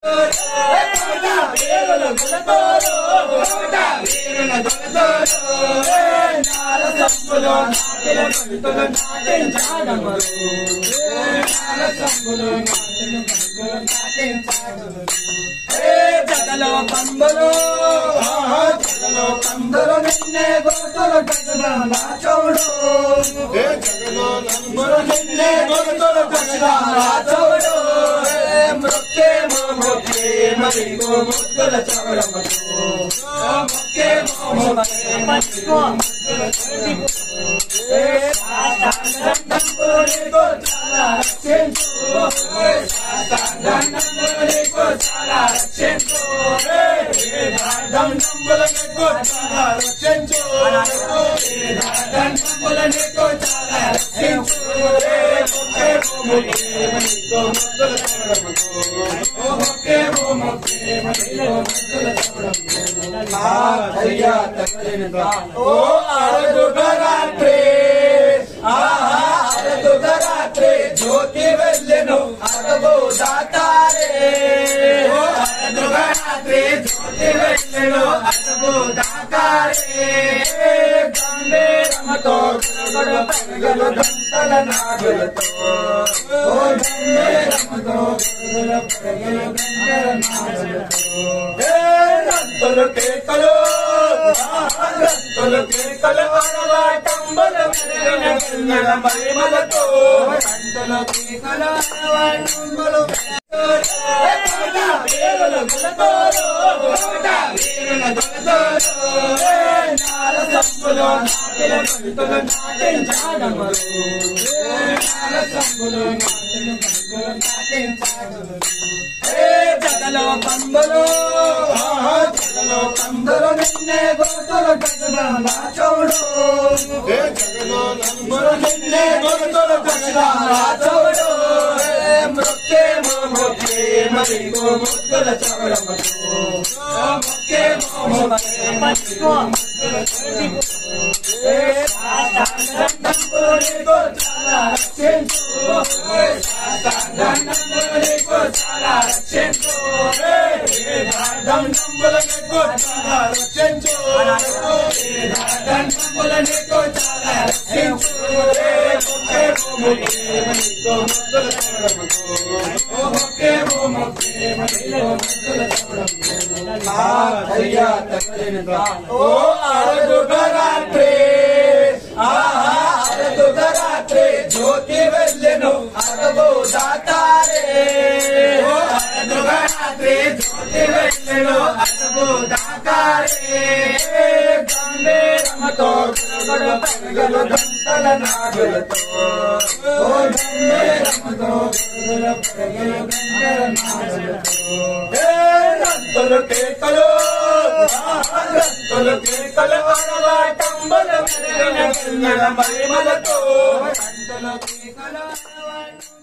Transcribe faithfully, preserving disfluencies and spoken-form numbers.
జగలో కంబలు జగలో కంబలు నిన్నే గోతులు కసరా చౌడు జగలో నంబరు నిన్నే గోతులు కసరా చౌడు మృత్తే మోకే మరి గో ముద్దుల చౌడమతో మృత్తే మోకే మచ్చుకో ముద్దుల చౌడమతో ఏ సాతండంబుని గో చాలా రక్షించు ఏ సాతండంబుని గో చాలా రక్షించు ఏ సాతండంబుని గో చాలా రక్షించు ఏ సాతండంబుని గో చాలా రక్షించు ఏ మోకే మోకే మరి గో ముద్దుల చౌడమతో ఓ మోకే మోకే మరి గో ముద్దుల చౌడమతో ఆ దయ్యా తగలినదా ఓ అరదుగరాత్రి ఆహా అరదుగరాత్రి జ్యోతి వెళ్ళెను అరబో దాతారే ఓ అరదుగరాత్రి జ్యోతి వెళ్ళెను అరబో దాతారే గంభీరమతో గడగడ పగల గంటల నాగులతో ఓ గంభీరమతో గడగడ పగల గంటల నాగులతో ఏ రంతులు కేకలు రంతులు కేకలు అరవాటంబల మెరిగిన గంగల మహిమలతో రంతులు కేకలు అరవాటంబలు వేరుల గలతోరు వీరుల గలతోరు నాల సంబులు నాటిల కవితలు నాటించాడమరు నాల సంబులు నాటిల కవితలు నాటించాడమరు ఏ జగలో కంబలు జగలో కంబలు నిన్నే గోతులు కసరా చౌడు ఏ జగలో నంబరు నిన్నే గోతులు కసరా చౌడు మృత్తే మోకే మరి గో ముద్దుల చౌడమతో మృత్తే మోకే మరి గో ముద్దుల చౌడమతో ఏ సాతండంబుని గో చాలా రక్షించు ఏ సాతండంబుని గో చాలా రక్షించు ఏ సాతండంబుని గో చాలా రక్షించు ఏ సాతండంబుని గో చాలా రక్షించు ఏ మోకే మోకే మరి గో ముద్దుల చౌడమతో ఓ మోకే మోకే మరి గో ముద్దుల చౌడమతో ఆ దయ్యా తగలినదా ఓ అరదుగరాత్రి ఆహా అరదుగరాత్రి జ్యోతి వెళ్ళెను అరబో దాతారే ఓ అరదుగరాత్రి జ్యోతి వెళ్ళెను అరబో దాతారే గంభీరమతో గడగడ పగల గంటల నాగులతో ఓ గంభీరమతో గడగడ పగల గంటల నాగులతో ఏ రంతులు కేకలు రంతులు కేకలు అరవాటంబల మెరిగిన గంగల మహిమలతో రంతులు కేకలు అరవాటంబల